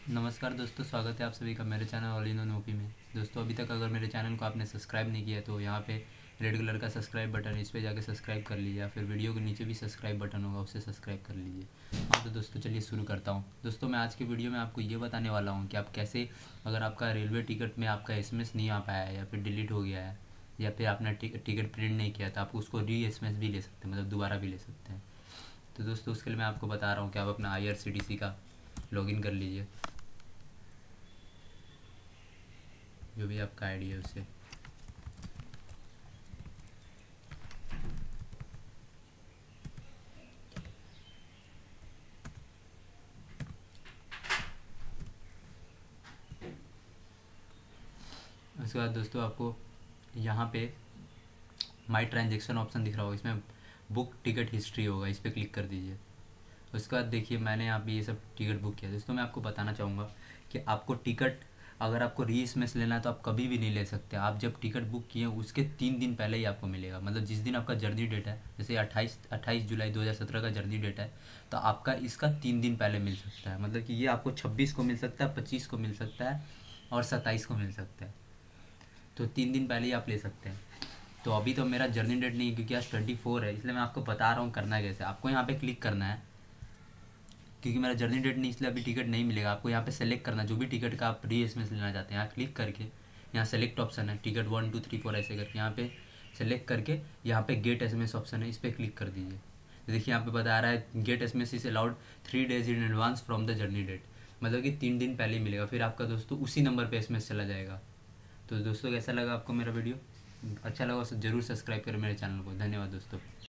नमस्कार दोस्तों, स्वागत है आप सभी का मेरे channel all in one OP में। दोस्तों, अभी तक अगर मेरे चैनल को आपने सब्सक्राइब नहीं किया तो यहाँ पे रेड कलर का सब्सक्राइब बटन है, इस पर जाके सब्सक्राइब कर लीजिए, या फिर वीडियो के नीचे भी सब्सक्राइब बटन होगा, उससे सब्सक्राइब कर लीजिए। हाँ तो दोस्तों, चलिए शुरू करता हूँ। दोस्तों, मैं आज की वीडियो में आपको ये बताने वाला हूँ कि आप कैसे, अगर आपका रेलवे टिकट में आपका एसएमएस नहीं आ पाया है या फिर डिलीट हो गया है या फिर आपने टिकट प्रिंट नहीं किया, तो आप उसको री एसएमएस भी ले सकते हैं, मतलब दोबारा भी ले सकते हैं। तो दोस्तों, उसके लिए मैं आपको बता रहा हूँ कि आप अपना IRCTC का लॉगिन कर लीजिए, जो भी आपका आईडी है उससे। उसके बाद दोस्तों, आपको यहाँ पे माई ट्रांजेक्शन ऑप्शन दिख रहा होगा, इसमें बुक टिकट हिस्ट्री होगा, इस पर क्लिक कर दीजिए। उसके बाद देखिए, मैंने यहाँ पे ये सब टिकट बुक किया। दोस्तों, मैं आपको बताना चाहूँगा कि आपको टिकट, अगर आपको री एसएमएस लेना है तो आप कभी भी नहीं ले सकते। आप जब टिकट बुक किए उसके 3 दिन पहले ही आपको मिलेगा, मतलब जिस दिन आपका जर्नी डेट है, जैसे 28 जुलाई 2017 का जर्नी डेट है, तो आपका इसका 3 दिन पहले मिल सकता है। मतलब कि ये आपको 26 को मिल सकता है, 25 को मिल सकता है और 27 को मिल सकता है। तो 3 दिन पहले ही आप ले सकते हैं। तो अभी तो मेरा जर्नी डेट नहीं है, क्योंकि आज 24 है, इसलिए मैं आपको बता रहा हूँ करना है कैसे। आपको यहाँ पे क्लिक करना है, क्योंकि मेरा जर्नी डेट नहीं, इसलिए अभी टिकट नहीं मिलेगा। आपको यहाँ पे सेलेक्ट करना, जो भी टिकट का आप री एसएमएस लेना चाहते हैं, यहाँ क्लिक करके यहाँ सेलेक्ट ऑप्शन है, टिकट 1 2 3 4 ऐसे करके यहाँ पे सेलेक्ट करके यहाँ पे गेट एसएमएस ऑप्शन है, इस पर क्लिक कर दीजिए। तो देखिए, यहाँ पे बता रहा है get SMS is allowed 3 days in advance from the journey date, मतलब कि 3 दिन पहले ही मिलेगा। फिर आपका दोस्तों उसी नंबर पर एसएमएस चला जाएगा। तो दोस्तों, कैसा लगा आपको मेरा वीडियो? अच्छा लगा तो जरूर सब्सक्राइब करें मेरे चैनल को। धन्यवाद दोस्तों।